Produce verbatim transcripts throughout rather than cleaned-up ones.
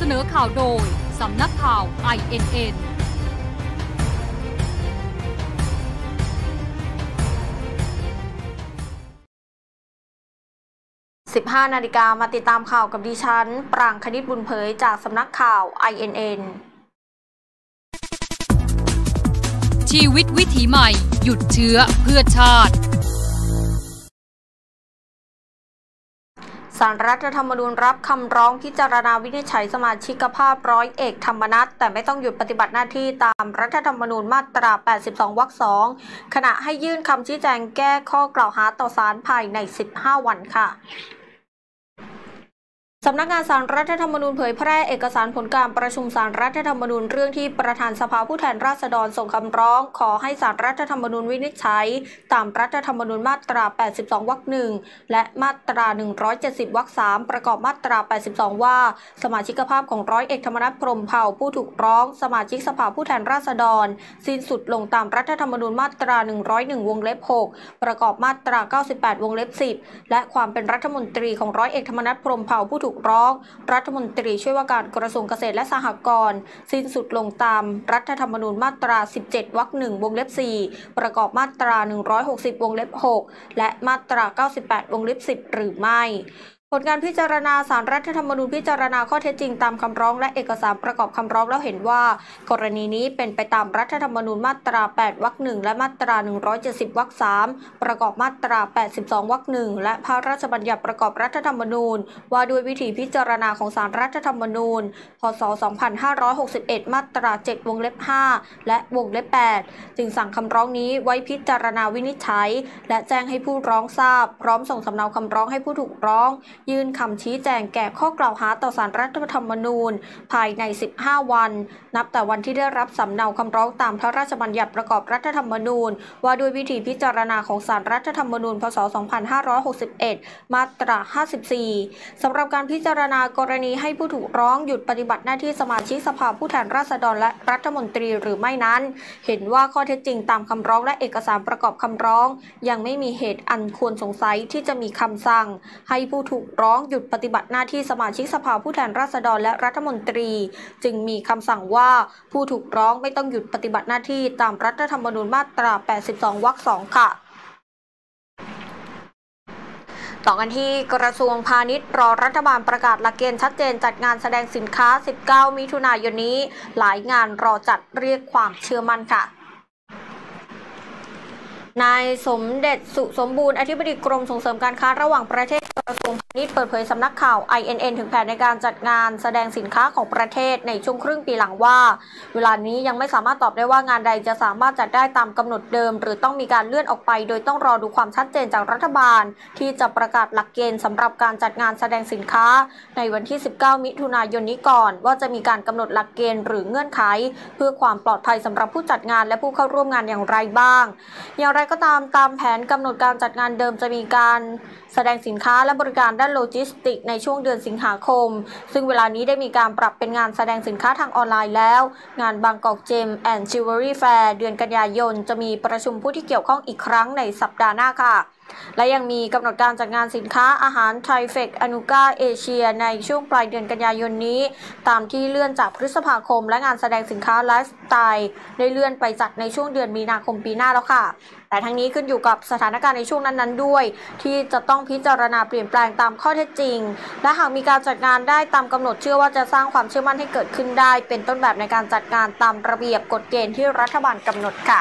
นอข่าวโดยสำนักข่าว ไอ เอ็น เอ็นสิบห้านาฬิกามาติดตามข่าวกับดิฉันปรางคณิตบุญเผยจากสำนักข่าว ไอ เอ็น เอ็นชีวิตวิถีใหม่หยุดเชื้อเพื่อชาติศาลรัฐธรรมนูญรับคำร้องพิจารณาวินิจฉัยสมาชิกภาพร้อยเอกธรรมนัสแต่ไม่ต้องหยุดปฏิบัติหน้าที่ตามรัฐธรรมนูญมาตราแปดสิบสองวรรคสองขณะให้ยื่นคำชี้แจงแก้ข้อกล่าวหาต่อศาลภายในสิบห้าวันค่ะสำนักงานศาลรัฐธรรมนูญเผยแพร่เอกสารผลการประชุมศาลรัฐธรรมนูญเรื่องที่ประธานสภาผู้แทนราษฎรส่งคำร้องขอให้ศาลรัฐธรรมนูญวินิจฉัยตามรัฐธรรมนูญมาตราแปดสิบสองวรรคหนึ่งและมาตราหนึ่งร้อยเจ็ดสิบวรรคสามประกอบมาตราแปดสิบสองว่าสมาชิกภาพของร้อยเอกธรรมนัส พรหมเผ่าผู้ถูกร้องสมาชิกสภาผู้แทนราษฎรสิ้นสุดลงตามรัฐธรรมนูญมาตราหนึ่งร้อยเอ็ดวงเล็บหกประกอบมาตราเก้าสิบแปดวงเล็บสิบและความเป็นรัฐมนตรีของร้อยเอกธรรมนัส พรหมเผ่าผู้ถูกร้องรัฐมนตรีช่วยว่าการกระทรวงเกษตรและสหกรณ์สิ้นสุดลงตามรัฐธรรมนูญมาตราสิบเจ็ดวรรคหนึ่งวงเล็บสี่ประกอบมาตราหนึ่งร้อยหกสิบวงเล็บหกและมาตราเก้าสิบแปดวงเล็บสิบหรือไม่ผลการพิจารณาศาลรัฐธรรมนูญพิจารณาข้อเท็จจริงตามคำร้องและเอกสารประกอบคำร้องแล้วเห็นว่ากรณีนี้เป็นไปตามรัฐธรรมนูญมาตราแปดวรรคหนึ่งและมาตราหนึ่งร้อยเจ็ดสิบวรรคสามประกอบมาตราแปดสิบสองวรรคหนึ่งและพระราชบัญญัติประกอบรัฐธรรมนูญว่าด้วยวิธีพิจารณาของศาลรัฐธรรมนูญพ.ศ. สองพันห้าร้อยหกสิบเอ็ดมาตราเจ็ดวงเล็บห้าและวงเล็บแปดจึงสั่งคำร้องนี้ไว้พิจารณาวินิจฉัยและแจ้งให้ผู้ร้องทราบพร้อมส่งสำเนาคำร้องให้ผู้ถูกร้องยื่นคำชี้แจงแก่ข้อกล่าวหาต่อศาลรัฐธรรมนูญภายในสิบห้าวันนับแต่วันที่ได้รับสำเนาคำร้องตามพระราชบัญญัติประกอบรัฐธรรมนูญว่าด้วยวิธีพิจารณาของศาลรัฐธรรมนูญพ.ศ. สองพันห้าร้อยหกสิบเอ็ดมาตราห้าสิบสี่สำหรับการพิจารณากรณีให้ผู้ถูกร้องหยุดปฏิบัติหน้าที่สมาชิกสภาผู้แทนราษฎรและรัฐมนตรีหรือไม่นั้นเห็นว่าข้อเท็จจริงตามคำร้องและเอกสารประกอบคำร้องยังไม่มีเหตุอันควรสงสัยที่จะมีคำสั่งให้ผู้ถูกร้องหยุดปฏิบัติหน้าที่สมาชิกสภาผู้แทนราษฎรและรัฐมนตรีจึงมีคำสั่งว่าผู้ถูกร้องไม่ต้องหยุดปฏิบัติหน้าที่ตามรัฐธรรมนูญมาตราแปดสิบสองวรรคสองค่ะต่อกันที่กระทรวงพาณิชย์รอรัฐบาลประกาศหลักเกณฑ์ชัดเจนจัดงานแสดงสินค้าสิบเก้ามิถุนายนนี้หลายงานรอจัดเรียกความเชื่อมั่นค่ะนายสมเด็จสุสมบูรณ์อธิบดีกรมส่งเสริมการค้าระหว่างประเทศกระทรวงพาณิชย์เปิดเผยสำนักข่าว ไอ เอ็น เอ็น ถึงแผนในการจัดงานแสดงสินค้าของประเทศในช่วงครึ่งปีหลังว่าเวลานี้ยังไม่สามารถตอบได้ว่างานใดจะสามารถจัดได้ตามกำหนดเดิมหรือต้องมีการเลื่อนออกไปโดยต้องรอดูความชัดเจนจากรัฐบาลที่จะประกาศหลักเกณฑ์สำหรับการจัดงานแสดงสินค้าในวันที่สิบเก้ามิถุนายนนี้ก่อนว่าจะมีการกำหนดหลักเกณฑ์หรือเงื่อนไขเพื่อความปลอดภัยสำหรับผู้จัดงานและผู้เข้าร่วมงานอย่างไรบ้างอย่างไรก็ตามตามแผนกำหนดการจัดงานเดิมจะมีการแสดงสินค้าและบริการด้านโลจิสติกในช่วงเดือนสิงหาคมซึ่งเวลานี้ได้มีการปรับเป็นงานแสดงสินค้าทางออนไลน์แล้วงานบางกอกเจมส์แอนด์จิวเวลรี่แฟร์เดือนกันยายนจะมีประชุมผู้ที่เกี่ยวข้องอีกครั้งในสัปดาห์หน้าค่ะและยังมีกำหนดการจัดงานสินค้าอาหารไทเฟกอนุก้าเอเชียในช่วงปลายเดือนกันยายนนี้ตามที่เลื่อนจากพฤษภาคมและงานแสดงสินค้าไลฟ์สไตล์ได้เลื่อนไปจัดในช่วงเดือนมีนาคมปีหน้าแล้วค่ะแต่ทั้งนี้ขึ้นอยู่กับสถานการณ์ในช่วงนั้นๆด้วยที่จะต้องพิจารณาเปลี่ยนแปลงตามข้อเท็จจริงและหากมีการจัดงานได้ตามกำหนดเชื่อว่าจะสร้างความเชื่อมั่นให้เกิดขึ้นได้เป็นต้นแบบในการจัดงานตามระเบียบกฎเกณฑ์ที่รัฐบาลกำหนดค่ะ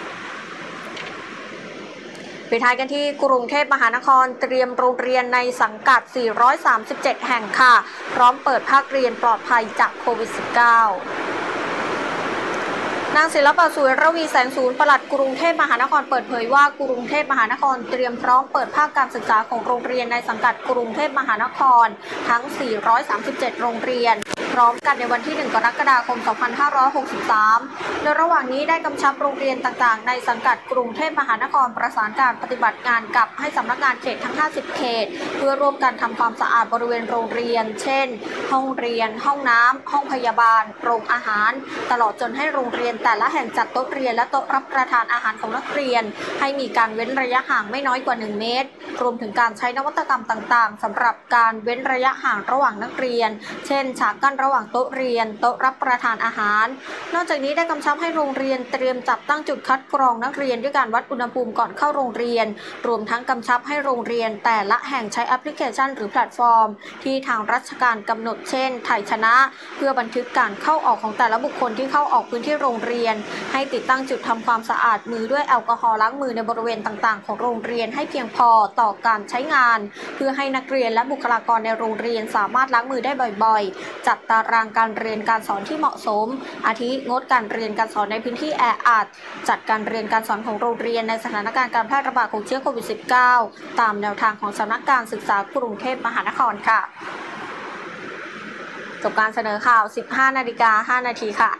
ปิดท้ายกันที่กรุงเทพมหานครเตรียมโรงเรียนในสังกัดสี่ร้อยสามสิบเจ็ดแห่งค่ะพร้อมเปิดภาคเรียนปลอดภัยจากโควิด สิบเก้านางศิลปะสวยระวีแสงศูนย์ปลัดกรุงเทพมหานครเปิดเผยว่ากรุงเทพมหานครเตรียมพร้อมเปิดภาคการศึกษาของโรงเรียนในสังกัดกรุงเทพมหานครทั้งสี่ร้อยสามสิบเจ็ดโรงเรียนพร้อมกันในวันที่หนึ่งกรกฎาคมสองพันห้าร้อยหกสิบสามโดยระหว่างนี้ได้กำชับโรงเรียนต่างๆในสังกัดกรุงเทพมหานครประสานการปฏิบัติงานกับให้สำนักงานเขตทั้งห้าสิบเขตเพื่อร่วมกันทำความสะอาดบริเวณโรงเรียนเช่นห้องเรียนห้องน้ำห้องพยาบาลโรงอาหารตลอดจนให้โรงเรียนแตแต่ละแห่งจัดโต๊ะเรียนและโต๊ะรับประทานอาหารของนักเรียนให้มีการเว้นระยะห่างไม่น้อยกว่าหนึ่งเมตรรวมถึงการใช้นวัตกรรมต่างๆสำหรับการเว้นระยะห่างระหว่างนักเรียนเช่นฉากกั้นระหว่างโต๊ะเรียนโต๊ะรับประทานอาหารนอกจากนี้ได้กำชับให้โรงเรียนเตรียมจัดตั้งจุดคัดกรองนักเรียนด้วยการวัดอุณหภูมิก่อนเข้าโรงเรียนรวมทั้งกำชับให้โรงเรียนแต่ละแห่งใช้แอปพลิเคชันหรือแพลตฟอร์มที่ทางราชการกำหนดเช่นไทยชนะเพื่อบันทึกการเข้าออกของแต่ละบุคคลที่เข้าออกพื้นที่โรงเรียนให้ติดตั้งจุดทำความสะอาดมือด้วยแอลกอฮอล์ล้างมือในบริเวณต่างๆของโรงเรียนให้เพียงพอต่อการใช้งานเพื่อให้นักเรียนและบุคลากรในโรงเรียนสามารถล้างมือได้บ่อยๆจัดตารางการเรียนการสอนที่เหมาะสมอาทิงดการเรียนการสอนในพื้นที่แออัดจัดการเรียนการสอนของโรงเรียนในสถานการณ์การแพร่ระบาดของเชื้อโควิด สิบเก้า ตามแนวทางของสำนักการศึกษากรุงเทพมหานครค่ะจบการเสนอข่าว สิบห้านาฬิกาห้านาทีค่ะ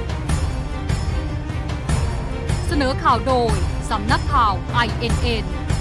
เสนอข่าวโดยสำนักข่าว ไอ เอ็น เอ็น